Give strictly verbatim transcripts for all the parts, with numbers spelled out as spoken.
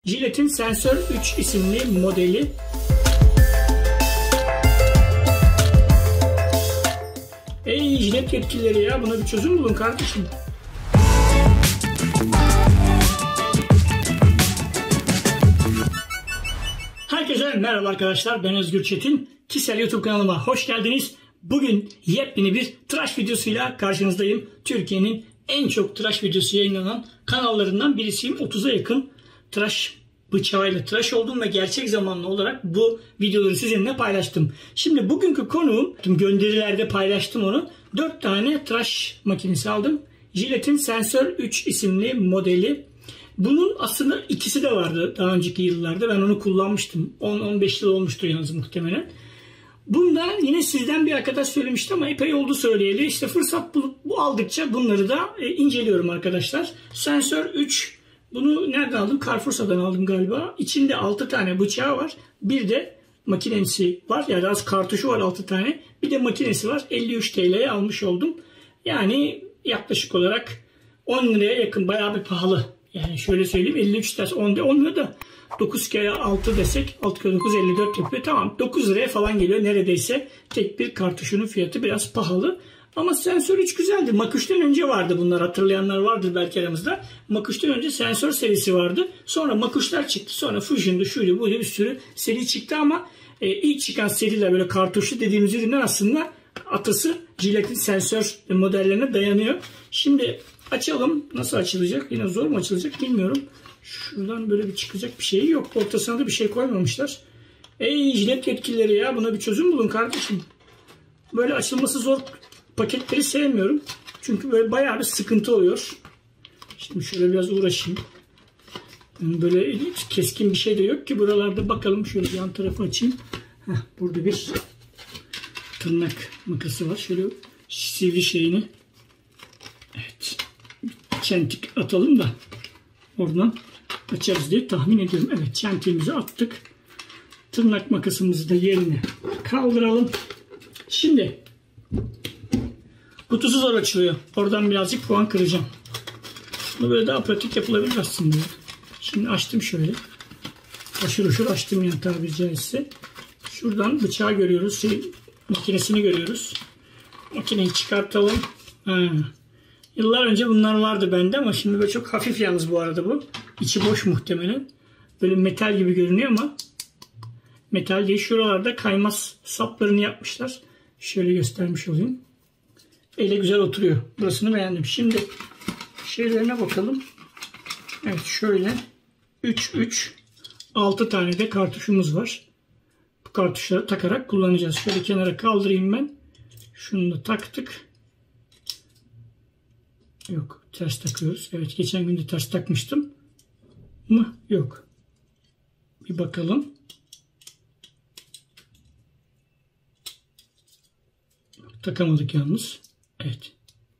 Gillette'in Sensor üç isimli modeli. Ey Gillette yetkilileri ya, buna bir çözüm bulun kardeşim. Herkese merhaba arkadaşlar, ben Özgür Çetin. Kişisel YouTube kanalıma hoş geldiniz. Bugün yepyeni bir tıraş videosuyla karşınızdayım. Türkiye'nin en çok tıraş videosu yayınlanan kanallarından birisiyim. otuza yakın tıraş bıçağıyla tıraş oldum ve gerçek zamanlı olarak bu videoları sizinle paylaştım. Şimdi bugünkü konuğum, gönderilerde paylaştım onu. dört tane tıraş makinesi aldım. Gillette'in Sensor üç isimli modeli. Bunun aslında ikisi de vardı daha önceki yıllarda. Ben onu kullanmıştım. on on beş yıl olmuştu yalnız muhtemelen. Bunda yine sizden bir arkadaş söylemişti ama epey oldu söyleyeli. İşte fırsat bulup bu aldıkça bunları da e, inceliyorum arkadaşlar. Sensor üç. Bunu nereden aldım? Carrefour'dan aldım galiba. İçinde altı tane bıçağı var. Bir de makinesi var. Yani az kartuşu var altı tane. Bir de makinesi var. elli üç TL'ye almış oldum. Yani yaklaşık olarak on liraya yakın, bayağı bir pahalı. Yani şöyle söyleyeyim, elli üç ders on lira da dokuz kere altı desek altı kere dokuz elli dört yapıyor. Tamam, dokuz liraya falan geliyor neredeyse. Tek bir kartuşunun fiyatı biraz pahalı. Ama Sensor üç güzeldi. Mach üçten önce vardı bunlar, hatırlayanlar vardır belki aramızda. Mach üçten önce Sensor serisi vardı. Sonra Mach üçler çıktı. Sonra Fusion'du, şuydu, buydu, bir sürü seri çıktı ama e, ilk çıkan seriler böyle kartuşlu dediğimiz ürünler aslında atası Gillette'in Sensor modellerine dayanıyor. Şimdi açalım. Nasıl açılacak? Yine zor mu açılacak bilmiyorum. Şuradan böyle bir çıkacak bir şey yok. Ortasına da bir şey koymamışlar. Ey Gillette yetkilileri ya, buna bir çözüm bulun kardeşim. Böyle açılması zor paketleri sevmiyorum. Çünkü böyle bayağı bir sıkıntı oluyor. Şimdi şöyle biraz uğraşayım. Böyle keskin bir şey de yok ki buralarda. Bakalım şöyle yan tarafı açayım. Heh, burada bir tırnak makası var. Şöyle sivri şeyini. Evet. Çentik atalım da oradan açarız diye tahmin ediyorum. Evet, çentiğimizi attık. Tırnak makasımızı da yerine kaldıralım. Şimdi kutusu zor açılıyor. Oradan birazcık puan kıracağım. Bunu böyle daha pratik yapılabilir aslında. Şimdi açtım şöyle. Aşır aşır açtım yani tabiri caizse. Şuradan bıçağı görüyoruz. Şey, makinesini görüyoruz. Makineyi çıkartalım. Ha. Yıllar önce bunlar vardı bende ama şimdi böyle çok hafif yalnız bu arada bu. İçi boş muhtemelen. Böyle metal gibi görünüyor ama metal değil. Şuralarda kaymaz saplarını yapmışlar. Şöyle göstermiş olayım. Ele güzel oturuyor. Burasını beğendim. Şimdi şeylerine bakalım. Evet, şöyle üç üç altı tane de kartuşumuz var. Bu kartuşları takarak kullanacağız. Şöyle kenara kaldırayım ben. Şunu da taktık. Yok, ters takıyoruz. Evet, geçen gün de ters takmıştım. Mı? Yok. Bir bakalım. Takamadık yalnız. Evet.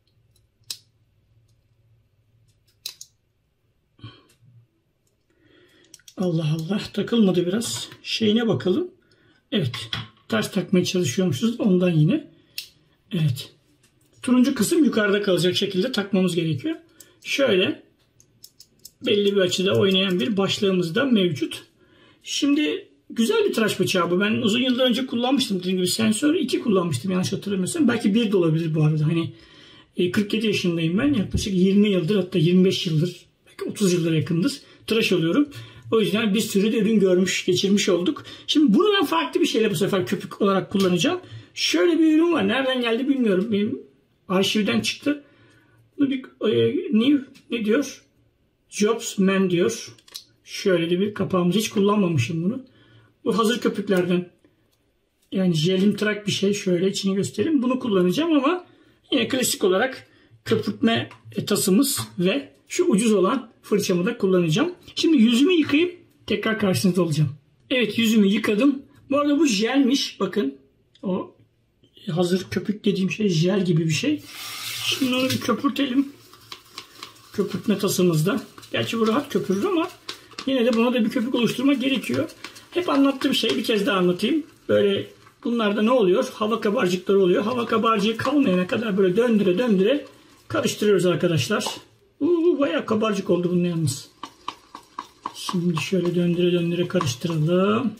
Allah Allah, takılmadı biraz. Şeyine bakalım. Evet. Ters takmaya çalışıyormuşuz. Ondan yine. Evet. Turuncu kısım yukarıda kalacak şekilde takmamız gerekiyor. Şöyle belli bir açıda oynayan bir başlığımız da mevcut. Şimdi güzel bir tıraş bıçağı bu. Ben uzun yıllar önce kullanmıştım. Dediğim gibi Sensor iki kullanmıştım yanlış hatırlamıyorsam. Belki bir de olabilir bu arada. Hani kırk yedi yaşındayım ben. Yaklaşık yirmi yıldır, hatta yirmi beş yıldır, belki otuz yıllara yakındır tıraş oluyorum. O yüzden bir sürü de ürün görmüş, geçirmiş olduk. Şimdi bunu ben farklı bir şeyle bu sefer köpük olarak kullanacağım. Şöyle bir ürün var. Nereden geldi bilmiyorum. Benim arşivden çıktı. Bu bir e, new ne diyor? Jobs Man diyor. Şöyle de bir kapağımız. Hiç kullanmamışım bunu. Bu hazır köpüklerden. Yani jelimtırak bir şey. Şöyle içini göstereyim. Bunu kullanacağım ama yine klasik olarak köpürtme tasımız ve şu ucuz olan fırçamı da kullanacağım. Şimdi yüzümü yıkayıp tekrar karşınızda olacağım. Evet, yüzümü yıkadım. Bu arada bu jelmiş. Bakın. O hazır köpük dediğim şey jel gibi bir şey. Şimdi onu bir köpürtelim. Köpürtme tasımızda. Gerçi bu rahat köpürür ama yine de buna da bir köpük oluşturmak gerekiyor. Hep anlattığım şeyi bir kez daha anlatayım. Böyle bunlarda ne oluyor? Hava kabarcıkları oluyor. Hava kabarcığı kalmayana kadar böyle döndüre döndüre karıştırıyoruz arkadaşlar. Uuu, bayağı kabarcık oldu bunun yalnız. Şimdi şöyle döndüre döndüre karıştıralım.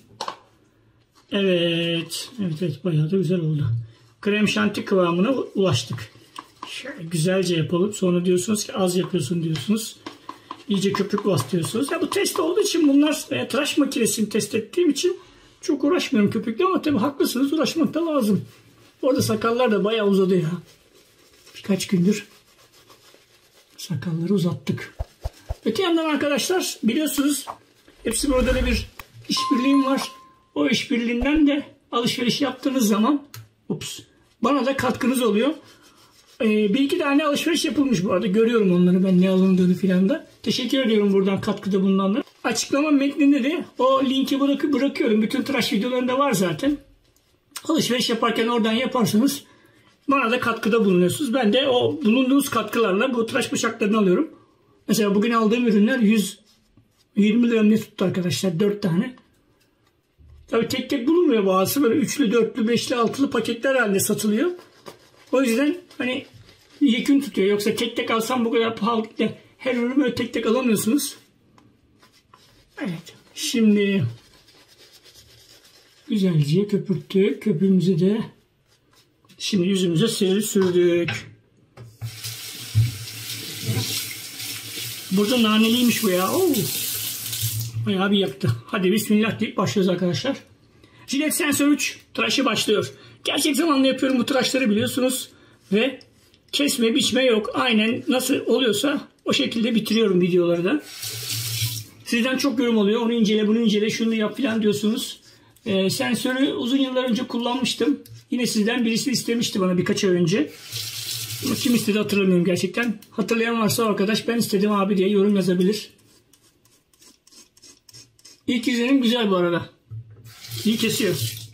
Evet. Evet, evet, bayağı da güzel oldu. Krem şanti kıvamına ulaştık. Şöyle güzelce yapalım. Sonra diyorsunuz ki az yapıyorsun diyorsunuz. İyice köpük bas diyorsunuz. Ya bu test olduğu için bunlar e, tıraş makinesini test ettiğim için çok uğraşmıyorum köpükle ama tabii haklısınız, uğraşmak da lazım. Orada sakallar da bayağı uzadı ya. Birkaç gündür sakalları uzattık. Öte yandan arkadaşlar biliyorsunuz hepsi burada da bir işbirliğim var. O işbirliğinden de alışveriş yaptığınız zaman ups, bana da katkınız oluyor. Ee, bir iki tane alışveriş yapılmış bu arada. Görüyorum onları, ben ne alındığını filan da. Teşekkür ediyorum buradan katkıda bulunanlara. Açıklama metninde de o linki bırakıp bırakıyorum. Bütün tıraş videolarında var zaten. Alışveriş yaparken oradan yaparsanız bana da katkıda bulunuyorsunuz. Ben de o bulunduğunuz katkılarla bu tıraş bıçaklarını alıyorum. Mesela bugün aldığım ürünler yüz yirmi lira ne tuttu arkadaşlar, dört tane. Tabii tek tek bulunmuyor bazısı. Böyle üçlü, dörtlü, beşli, altılı paketler halinde satılıyor. O yüzden hani yekün tutuyor. Yoksa tek tek alsam bu kadar pahalı değil. Her ürünü böyle tek tek alamıyorsunuz. Evet. Şimdi güzelce köpürttük. Köpüğümüzü de şimdi yüzümüze seri sürdük. Burada naneliymiş bu ya. Oo. Bayağı bir yaktı. Hadi bismillah deyip başlıyoruz arkadaşlar. Gillette Sensor üç tıraşı başlıyor. Gerçek zamanlı yapıyorum bu tıraşları biliyorsunuz. Ve kesme biçme yok. Aynen nasıl oluyorsa o şekilde bitiriyorum videoları da. Sizden çok yorum oluyor. Onu incele, bunu incele, şunu yap filan diyorsunuz. Ee, sensörü uzun yıllar önce kullanmıştım. Yine sizden birisi istemişti bana birkaç ay önce. Ama kim istedi hatırlamıyorum gerçekten. Hatırlayan varsa o arkadaş ben istedim abi diye yorum yazabilir. İlk izlenim güzel bu arada. İyi kesiyor.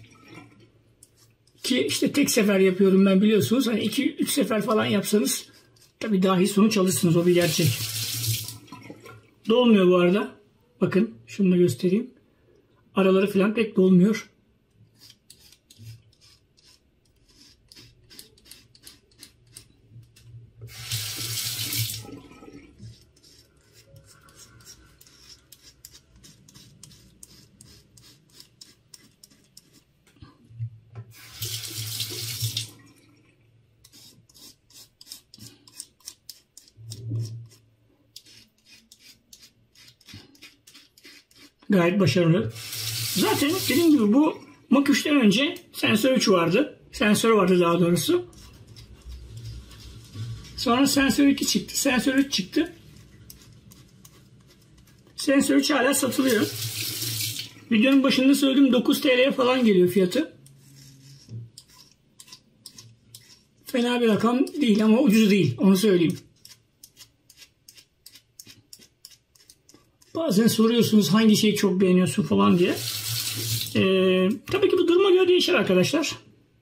Ki işte tek sefer yapıyorum ben biliyorsunuz. Hani iki üç sefer falan yapsanız tabii daha iyi sonuç alırsınız, o bir gerçek. Dolmuyor bu arada. Bakın şunu da göstereyim. Araları falan pek dolmuyor. Gayet başarılı. Zaten dediğim gibi bu Mach üçten önce Sensor üç vardı. Sensör vardı daha doğrusu. Sonra Sensor iki çıktı. Sensor üç çıktı. Sensor üç hala satılıyor. Videonun başında söyledim, dokuz TL'ye falan geliyor fiyatı. Fena bir rakam değil ama ucuz değil. Onu söyleyeyim. Bazen soruyorsunuz hangi şeyi çok beğeniyorsun falan diye. Ee, tabii ki bu duruma göre değişir arkadaşlar.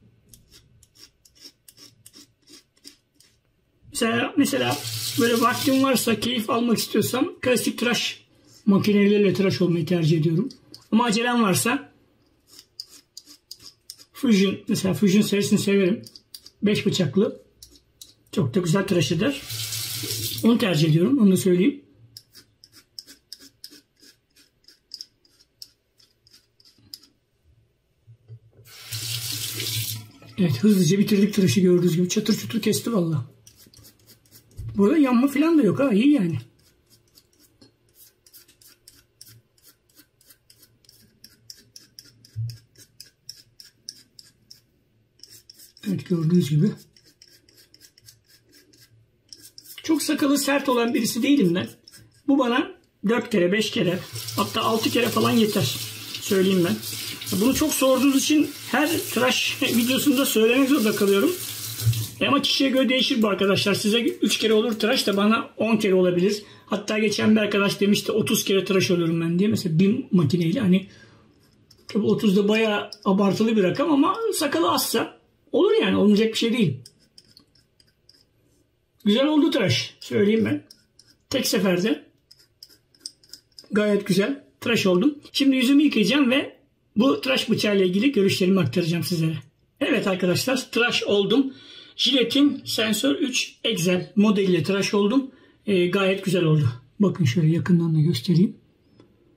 Mesela, mesela böyle vaktim varsa, keyif almak istiyorsam klasik tıraş makineleriyle tıraş olmayı tercih ediyorum. Ama acelem varsa Fusion, mesela Fusion serisini severim. beş bıçaklı. Çok da güzel tıraş eder. Onu tercih ediyorum. Onu da söyleyeyim. Evet, hızlıca bitirdik tıraşı, gördüğünüz gibi. Çatır çutur kesti valla. Burada yanma falan da yok ha. İyi yani. Evet, gördüğünüz gibi. Çok sakalı sert olan birisi değilim ben. Bu bana dört kere, beş kere, hatta altı kere falan yeter. Söyleyeyim ben. Bunu çok sorduğunuz için her tıraş videosunda söylemek zorunda kalıyorum. E ama kişiye göre değişir bu arkadaşlar. Size üç kere olur tıraş da bana on kere olabilir. Hatta geçen bir arkadaş demişti otuz kere tıraş oluyorum ben diye. Mesela bir makineyle, hani tabii otuz da bayağı abartılı bir rakam ama sakalı azsa olur yani, olmayacak bir şey değil. Güzel oldu tıraş, söyleyeyim ben. Tek seferde gayet güzel tıraş oldum. Şimdi yüzümü yıkayacağım ve bu tıraş bıçağıyla ilgili görüşlerimi aktaracağım sizlere. Evet arkadaşlar, tıraş oldum. Gillette'in Sensor üç Excel modeliyle tıraş oldum. E, gayet güzel oldu. Bakın şöyle yakından da göstereyim.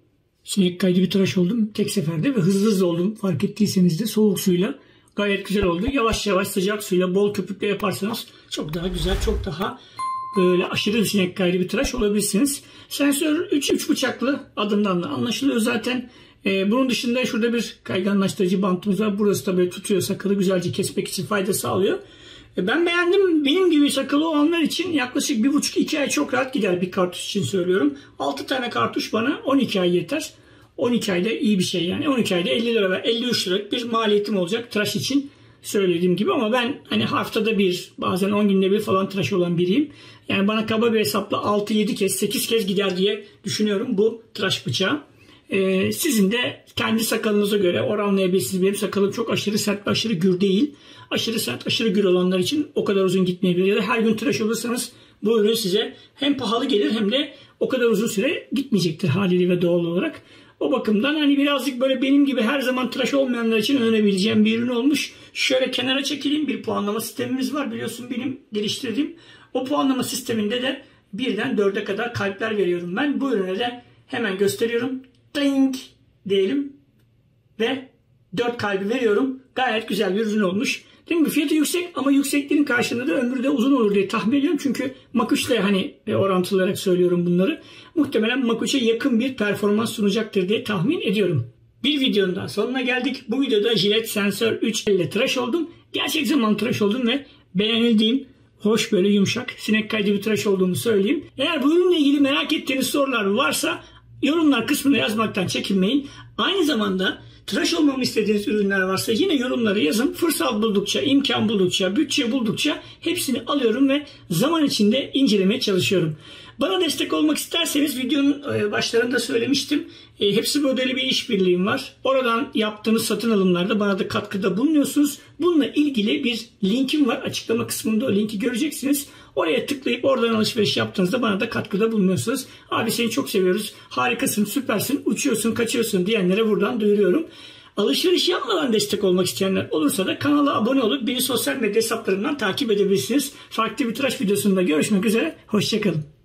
Sinek kaydı bir tıraş oldum tek seferde ve hızlı hızlı oldum. Fark ettiyseniz de soğuk suyla gayet güzel oldu. Yavaş yavaş sıcak suyla bol köpükle yaparsanız çok daha güzel, çok daha böyle aşırı sinek kaydı bir tıraş olabilirsiniz. Sensör üç üç bıçaklı adından da anlaşılıyor zaten. Ee, bunun dışında şurada bir kayganlaştırıcı bantımız var. Burası da böyle tutuyor, sakalı güzelce kesmek için fayda sağlıyor. Ee, ben beğendim. Benim gibi sakalı olanlar için yaklaşık bir buçuk iki ay çok rahat gider, bir kartuş için söylüyorum. altı tane kartuş bana on iki ay yeter. on iki ayda iyi bir şey yani. on iki ayda elli lira ve elli üç liralık bir maliyetim olacak tıraş için, söylediğim gibi. Ama ben hani haftada bir, bazen on günde bir falan tıraş olan biriyim. Yani bana kaba bir hesapla altı yedi kez, sekiz kez gider diye düşünüyorum bu tıraş bıçağı. Ee, sizin de kendi sakalınıza göre oranlayabilirsiniz. Benim sakalım çok aşırı sert ve aşırı gür değil. Aşırı sert, aşırı gür olanlar için o kadar uzun gitmeyebilir. Ya da her gün tıraş olursanız bu ürün size hem pahalı gelir hem de o kadar uzun süre gitmeyecektir haliyle ve doğal olarak. O bakımdan hani birazcık böyle benim gibi her zaman tıraş olmayanlar için önerebileceğim bir ürün olmuş. Şöyle kenara çekileyim, bir puanlama sistemimiz var biliyorsun benim geliştirdiğim. O puanlama sisteminde de birden dörde kadar kalpler veriyorum ben. Bu ürüne de hemen gösteriyorum. Ding diyelim ve dört kalbi veriyorum. Gayet güzel bir ürün olmuş. Değil mi? Fiyatı yüksek ama yüksekliğin karşılığında da ömrü de uzun olur diye tahmin ediyorum. Çünkü Makuç'la hani orantılı olarak söylüyorum bunları. Muhtemelen Makuç'a yakın bir performans sunacaktır diye tahmin ediyorum. Bir videonun daha sonuna geldik. Bu videoda Gillette Sensör üç ile tıraş oldum. Gerçek zaman tıraş oldum ve beğenildiğim, hoş böyle yumuşak, sinek kaydı bir tıraş olduğumu söyleyeyim. Eğer bu ürünle ilgili merak ettiğiniz sorular varsa yorumlar kısmına yazmaktan çekinmeyin. Aynı zamanda tıraş olmamı istediğiniz ürünler varsa yine yorumları yazın. Fırsat buldukça, imkan buldukça, bütçe buldukça hepsini alıyorum ve zaman içinde incelemeye çalışıyorum. Bana destek olmak isterseniz videonun başlarında söylemiştim. Hepsi Böyle'li bir işbirliğim var. Oradan yaptığınız satın alımlarda bana da katkıda bulunuyorsunuz. Bununla ilgili bir linkim var. Açıklama kısmında o linki göreceksiniz. Oraya tıklayıp oradan alışveriş yaptığınızda bana da katkıda bulunuyorsunuz. Abi seni çok seviyoruz. Harikasın, süpersin, uçuyorsun, kaçıyorsun diyenlere buradan duyuruyorum. Alışveriş yapmadan destek olmak isteyenler olursa da kanala abone olup beni sosyal medya hesaplarından takip edebilirsiniz. Farklı bir tıraş videosunda görüşmek üzere. Hoşçakalın.